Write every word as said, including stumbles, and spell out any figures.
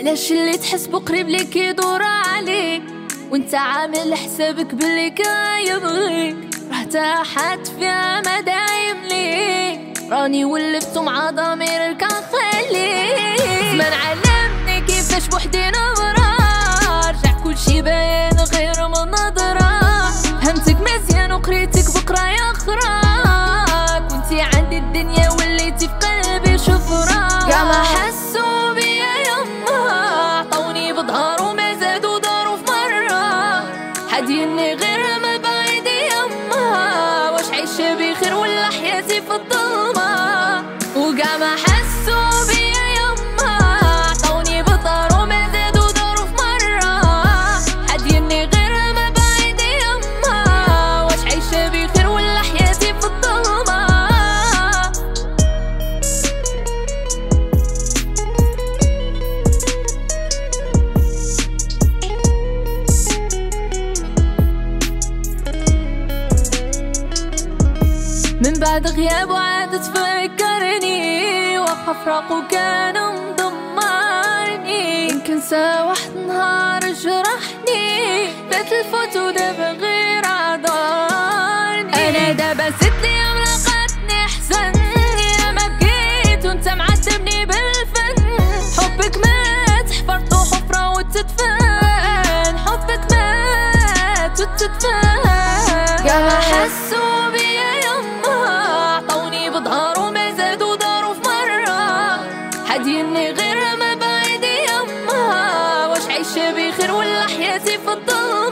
علاش اللي تحس بقريب ليك يدور عليك وانت عامل حسابك باللي كيبغيك؟ راه تاحت فيها ما دايم ليك، راني ولفت مع ضميرك كنخليك. زمان علمني كيفاش بوحدي نبرا، رجع كلشي باين غير من نظرة. فهمتك مزيان وقريتك بقراية خرا، كنتي عندي الدنيا وليتي في قلبي شفرة. كاع ما حسوا بيا يما عطوني بظهر وما زادوا داروا في مرة، حاديني غير ما بعيد يما، واش عايشة بخير ولا حياتي في الظلمة؟ وكاع ما حسوا بيا يما عطوني بظهر وما زادوا داروا في مرة، حاديني غير ما بعيد يما، واش عايشة بخير ولا حياتي في الظلمة؟ من بعد غياب وعاد تفكرني، واخا فراقو كان مضمرني. يمكن سا واحد نهار جرحني، بات الفوت ودابا غير عذرني. انا دابا ست ايام لقاتني حزن، يا ما بكيت وانت معذبني بالفن. حبك مات حفرتو حفرة وتدفن، حبك مات وتدفن. كاع ما حسوا بيا يما عطوني بظهر وما زادوا داروا في مرة، حاديني غير ما بعيد يما، واش عايشة بخير ولا حياتي في الظلمة؟